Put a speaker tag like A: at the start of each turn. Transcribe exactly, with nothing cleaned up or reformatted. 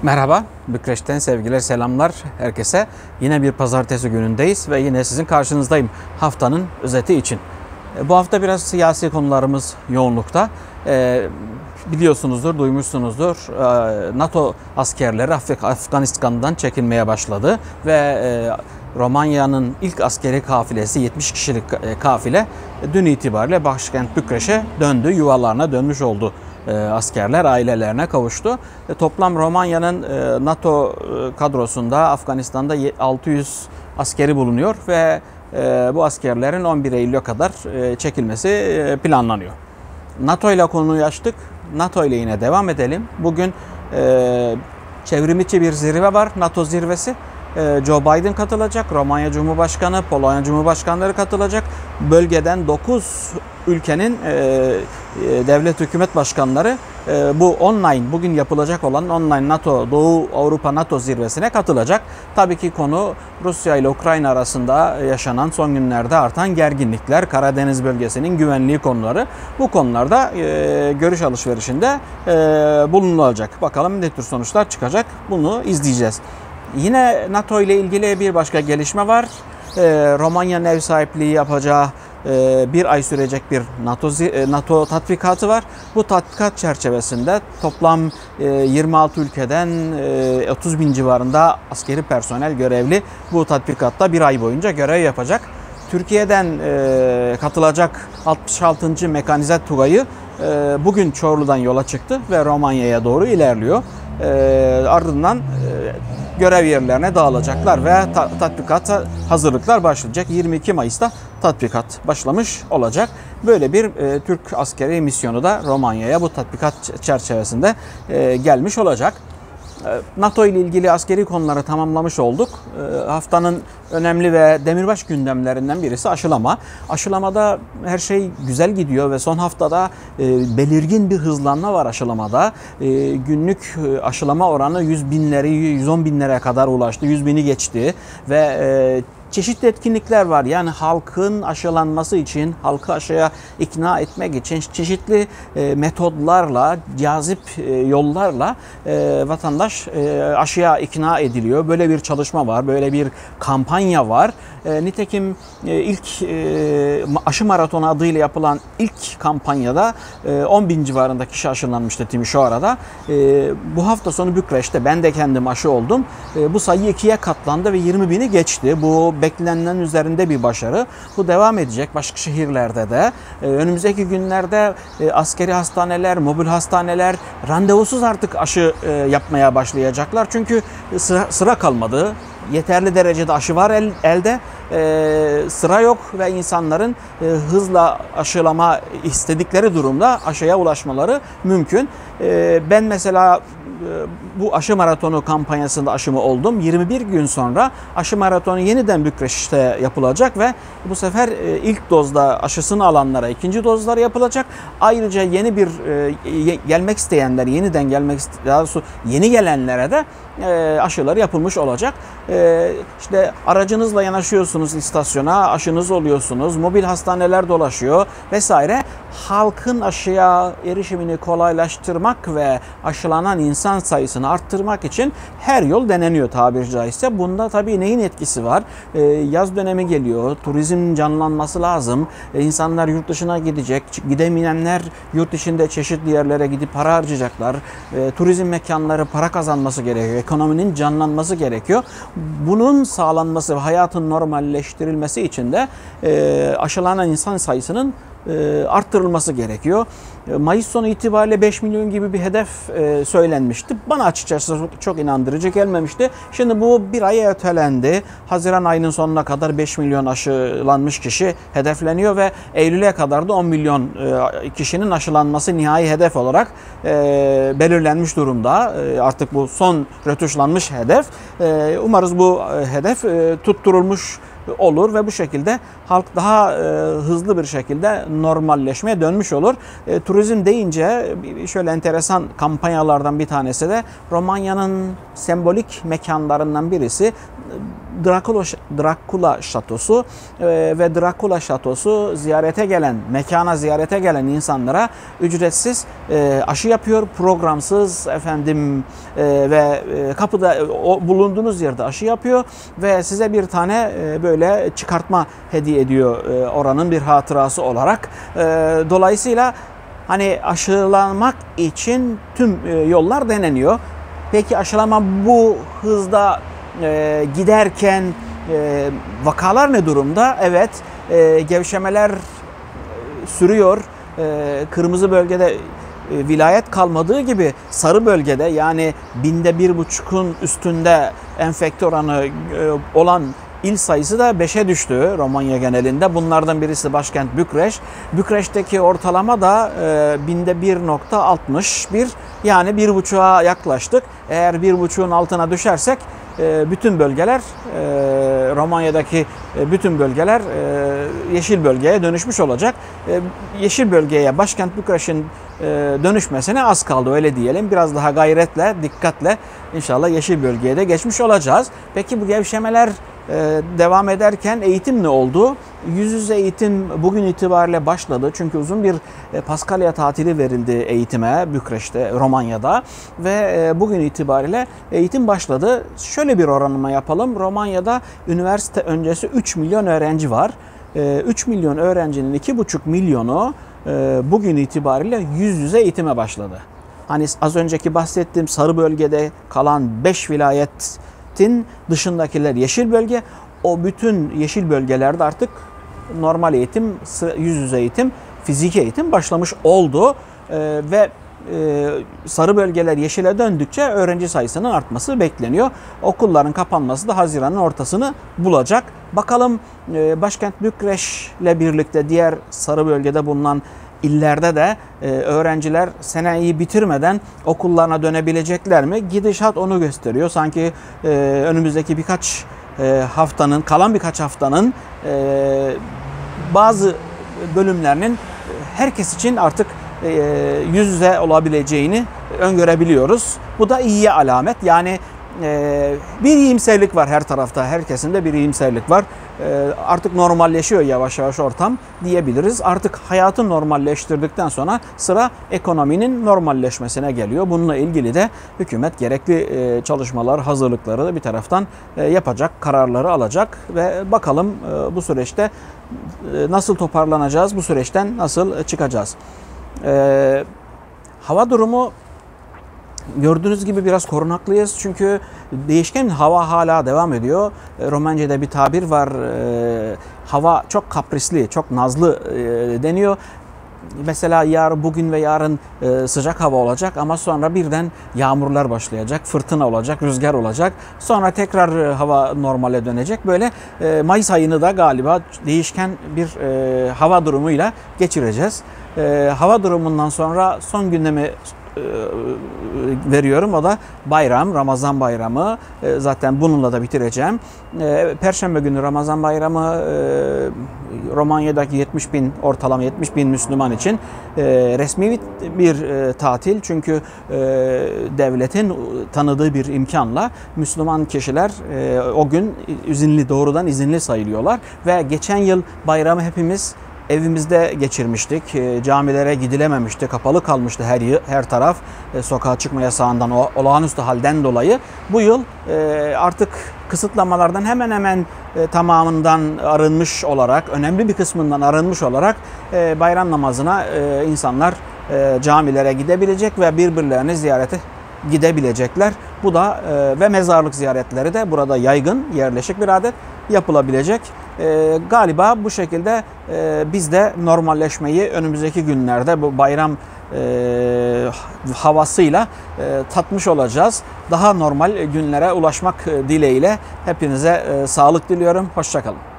A: Merhaba, Bükreş'ten sevgiler, selamlar herkese. Yine bir pazartesi günündeyiz ve yine sizin karşınızdayım haftanın özeti için. Bu hafta biraz siyasi konularımız yoğunlukta. Ee, biliyorsunuzdur, duymuşsunuzdur. Ee, NATO askerleri Af Afganistan'dan çekilmeye başladı ve e, Romanya'nın ilk askeri kafilesi, yetmiş kişilik kafile dün itibariyle başkent Bükreş'e döndü, yuvalarına dönmüş oldu. Askerler ailelerine kavuştu. Toplam Romanya'nın NATO kadrosunda Afganistan'da altı yüz askeri bulunuyor ve bu askerlerin on bir Eylül'e kadar çekilmesi planlanıyor. NATO ile konuyu açtık. NATO ile yine devam edelim. Bugün çevrimiçi bir zirve var, NATO zirvesi. Joe Biden katılacak, Romanya Cumhurbaşkanı, Polonya Cumhurbaşkanları katılacak. Bölgeden dokuz ülkenin e, e, devlet hükümet başkanları e, bu online, bugün yapılacak olan online NATO, Doğu Avrupa NATO zirvesine katılacak. Tabii ki konu Rusya ile Ukrayna arasında yaşanan son günlerde artan gerginlikler, Karadeniz bölgesinin güvenliği konuları. Bu konularda e, görüş alışverişinde e, bulunulacak. Bakalım ne tür sonuçlar çıkacak, bunu izleyeceğiz. Yine NATO ile ilgili bir başka gelişme var. Ee, Romanya'nın ev sahipliği yapacağı e, bir ay sürecek bir NATO, NATO tatbikatı var. Bu tatbikat çerçevesinde toplam e, yirmi altı ülkeden e, otuz bin civarında askeri personel görevli bu tatbikatta bir ay boyunca görev yapacak. Türkiye'den e, katılacak altmış altıncı Mekanize Tugayı e, bugün Çorlu'dan yola çıktı ve Romanya'ya doğru ilerliyor. E, ardından e, görev yerlerine dağılacaklar ve ta tatbikata hazırlıklar başlayacak. yirmi iki Mayıs'ta tatbikat başlamış olacak. Böyle bir e, Türk askeri misyonu da Romanya'ya bu tatbikat çerçevesinde e, gelmiş olacak. NATO ile ilgili askeri konuları tamamlamış olduk. Haftanın önemli ve demirbaş gündemlerinden birisi aşılama. Aşılamada her şey güzel gidiyor ve son haftada belirgin bir hızlanma var aşılamada. Günlük aşılama oranı yüz binleri, yüz on binlere kadar ulaştı. yüz bini geçti ve çeşitli etkinlikler var. Yani halkın aşılanması için, halkı aşıya ikna etmek için çeşitli e, metodlarla, cazip e, yollarla e, vatandaş e, aşıya ikna ediliyor. Böyle bir çalışma var, böyle bir kampanya var. E, nitekim e, ilk e, aşı maratonu adıyla yapılan ilk kampanyada e, on bin civarında kişi aşılanmıştı Timișoara'da. E, bu hafta sonu Bükreş'te ben de kendim aşı oldum. E, bu sayı ikiye katlandı ve yirmi bini geçti. Bu beklenenin üzerinde bir başarı. Bu devam edecek başka şehirlerde de. Ee, önümüzdeki günlerde e, askeri hastaneler, mobil hastaneler randevusuz artık aşı e, yapmaya başlayacaklar. Çünkü sıra, sıra kalmadı. Yeterli derecede aşı var el, elde. E, sıra yok ve insanların e, hızla aşılama istedikleri durumda aşıya ulaşmaları mümkün. E, ben mesela bu aşı maratonu kampanyasında aşımı oldum. yirmi bir gün sonra aşı maratonu yeniden Bükreş'te yapılacak ve bu sefer ilk dozda aşısını alanlara ikinci dozları yapılacak. Ayrıca yeni bir gelmek isteyenler, yeniden gelmek daha doğrusu yeni gelenlere de aşıları yapılmış olacak. İşte aracınızla yanaşıyorsunuz istasyona, aşınız oluyorsunuz, mobil hastaneler dolaşıyor vesaire. Halkın aşıya erişimini kolaylaştırmak ve aşılanan insan sayısını arttırmak için her yol deneniyor tabiri caizse. Bunda tabii neyin etkisi var? Ee, yaz dönemi geliyor, turizmin canlanması lazım. Ee, insanlar yurt dışına gidecek, gidemeyenler yurt içinde çeşitli yerlere gidip para harcayacaklar. Ee, turizm mekanları para kazanması gerekiyor, ekonominin canlanması gerekiyor. Bunun sağlanması ve hayatın normalleştirilmesi için de e, aşılanan insan sayısının e, arttırılması gerekiyor. Mayıs sonu itibariyle beş milyon gibi bir hedef e, söylenmişti. Bana açıkçası çok inandırıcı gelmemişti. Şimdi bu bir ay ötelendi. Haziran ayının sonuna kadar beş milyon aşılanmış kişi hedefleniyor ve Eylül'e kadar da on milyon e, kişinin aşılanması nihai hedef olarak e, belirlenmiş durumda. E, artık bu son rötuşlanmış hedef. E, umarız bu hedef e, tutturulmuş olur ve bu şekilde halk daha e, hızlı bir şekilde normalleşmeye dönmüş olur. E, turizm deyince şöyle enteresan kampanyalardan bir tanesi de Romanya'nın sembolik mekanlarından birisi Drakula, Drakula Şatosu e, ve Drakula Şatosu ziyarete gelen, mekana ziyarete gelen insanlara ücretsiz e, aşı yapıyor, programsız efendim e, ve e, kapıda o, bulunduğunuz yerde aşı yapıyor ve size bir tane e, böyle çıkartma hediye ediyor e, oranın bir hatırası olarak. E, dolayısıyla hani aşılanmak için tüm e, yollar deneniyor. Peki aşılama bu hızda e, giderken e, vakalar ne durumda? Evet, e, gevşemeler e, sürüyor. E, kırmızı bölgede e, vilayet kalmadığı gibi sarı bölgede, yani binde bir buçukun üstünde enfekte oranı e, olan İl sayısı da beşe düştü Romanya genelinde. Bunlardan birisi başkent Bükreş. Bükreş'teki ortalama da e, binde bir nokta altmış bir, yani bir buçuğa yaklaştık. Eğer bir buçuğun altına düşersek e, bütün bölgeler, e, Romanya'daki e, bütün bölgeler e, yeşil bölgeye dönüşmüş olacak. E, yeşil bölgeye, başkent Bükreş'in e, dönüşmesine az kaldı, öyle diyelim. Biraz daha gayretle, dikkatle inşallah yeşil bölgeye de geçmiş olacağız. Peki bu gevşemeler devam ederken eğitim ne oldu? Yüz yüze eğitim bugün itibariyle başladı. Çünkü uzun bir Paskalya tatili verildi eğitime Bükreş'te, Romanya'da ve bugün itibariyle eğitim başladı. Şöyle bir oranlama yapalım. Romanya'da üniversite öncesi üç milyon öğrenci var. üç milyon öğrencinin iki buçuk milyonu bugün itibariyle yüz yüze eğitime başladı. Hani az önceki bahsettiğim sarı bölgede kalan beş vilayet dışındakiler yeşil bölge. O bütün yeşil bölgelerde artık normal eğitim, yüz yüze eğitim, fiziki eğitim başlamış oldu. Ee, ve e, sarı bölgeler yeşile döndükçe öğrenci sayısının artması bekleniyor. Okulların kapanması da Haziran'ın ortasını bulacak. Bakalım e, başkent Bükreş'le birlikte diğer sarı bölgede bulunan illerde de e, öğrenciler seneyi bitirmeden okullarına dönebilecekler mi? Gidişat onu gösteriyor. Sanki e, önümüzdeki birkaç e, haftanın, kalan birkaç haftanın e, bazı bölümlerinin herkes için artık e, yüz yüze olabileceğini öngörebiliyoruz. Bu da iyiye alamet. Yani e, bir iyimserlik var her tarafta. Herkesin de bir iyimserlik var. Artık normalleşiyor yavaş yavaş ortam diyebiliriz. Artık hayatı normalleştirdikten sonra sıra ekonominin normalleşmesine geliyor. Bununla ilgili de hükümet gerekli çalışmalar, hazırlıkları da bir taraftan yapacak, kararları alacak ve bakalım bu süreçte nasıl toparlanacağız, bu süreçten nasıl çıkacağız. Hava durumu gördüğünüz gibi biraz korunaklıyız çünkü değişken hava hala devam ediyor. Romanca'da bir tabir var, e, hava çok kaprisli, çok nazlı e, deniyor. Mesela yarın, bugün ve yarın e, sıcak hava olacak ama sonra birden yağmurlar başlayacak, fırtına olacak, rüzgar olacak. Sonra tekrar e, hava normale dönecek. Böyle e, Mayıs ayını da galiba değişken bir e, hava durumuyla geçireceğiz. E, hava durumundan sonra son gündemi veriyorum. O da bayram, Ramazan bayramı. Zaten bununla da bitireceğim. Perşembe günü Ramazan bayramı Romanya'daki yetmiş bin, ortalama yetmiş bin Müslüman için resmi bir tatil. Çünkü devletin tanıdığı bir imkanla Müslüman kişiler o gün izinli, doğrudan izinli sayılıyorlar. Ve geçen yıl bayramı hepimiz evimizde geçirmiştik. Camilere gidilememişti. Kapalı kalmıştı her her taraf. Sokağa çıkma yasağından, o olağanüstü halden dolayı. Bu yıl artık kısıtlamalardan hemen hemen tamamından arınmış olarak, önemli bir kısmından arınmış olarak bayram namazına insanlar camilere gidebilecek ve birbirlerini ziyarete gidebilecekler. Bu da ve mezarlık ziyaretleri de burada yaygın, yerleşik bir adet yapılabilecek. E, galiba bu şekilde e, biz de normalleşmeyi önümüzdeki günlerde bu bayram e, havasıyla e, tatmış olacağız. Daha normal günlere ulaşmak dileğiyle hepinize e, sağlık diliyorum. Hoşça kalın.